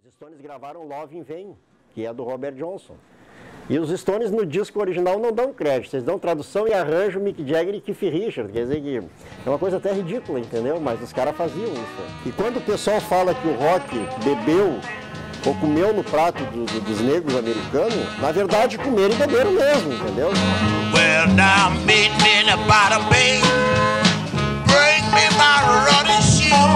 Stones gravaram Love in Vain, que é do Robert Johnson. E os Stones no disco original não dão crédito, eles dão tradução e arranjo Mick Jagger e Keith Richards, quer dizer que é uma coisa até ridícula, entendeu? Mas os caras faziam isso. E quando o pessoal fala que o rock bebeu ou comeu no prato dos negros americanos, na verdade comeram e beberam mesmo, entendeu? Well, now meet me in the bottom bay, bring me my running shoes.